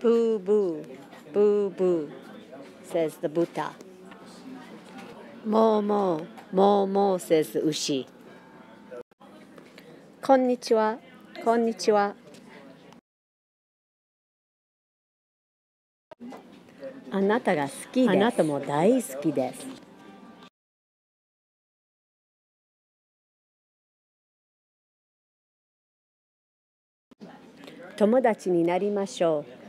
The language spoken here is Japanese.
Boo boo, boo boo, says the Buddha. Moo moo, moo moo, says the Ushi. こんにちは、こんにちは。あなたが好きです。あなたも大好きです。友達になりましょう。